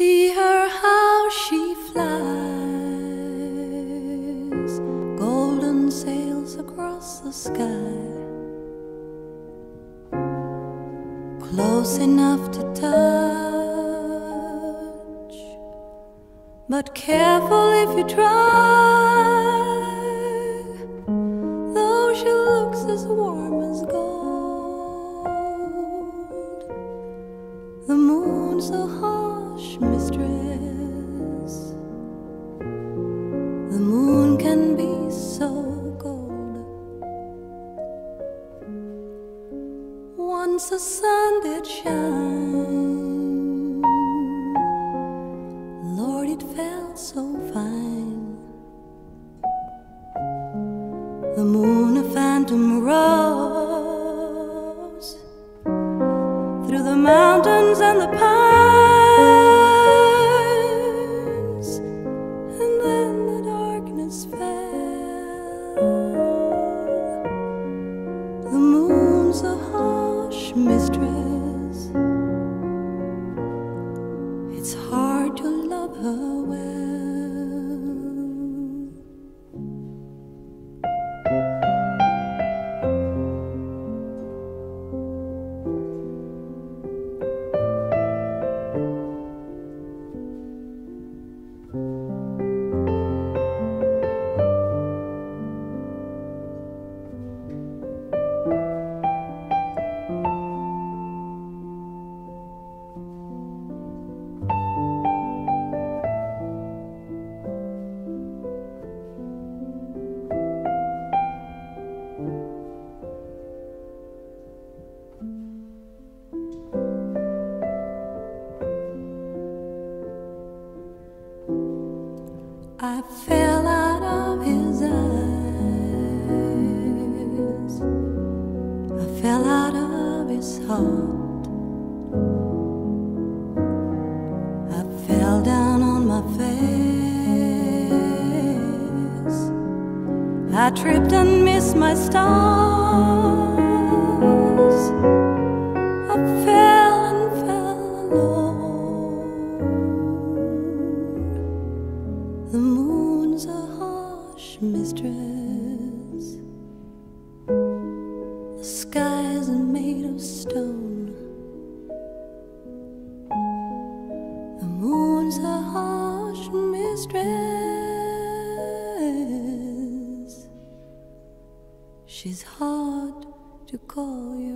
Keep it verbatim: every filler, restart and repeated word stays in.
See her how she flies, golden sails across the sky, close enough to touch, but careful if you try, though she looks as warm as gold. The moon's a harsh mistress, the moon can be so cold. Once the sun did shine, Lord, it felt so fine. The moon, a phantom, rose through the mountains and the pines, and then the darkness fell. The moon's a harsh mistress, it's hard to love her well. I fell out of his eyes, I fell out of his heart, I fell down on my face, I tripped and missed my stars, I fell and fell alone. The moon's a harsh mistress, the skies are made of stone. The moon's a harsh mistress, she's hard to call your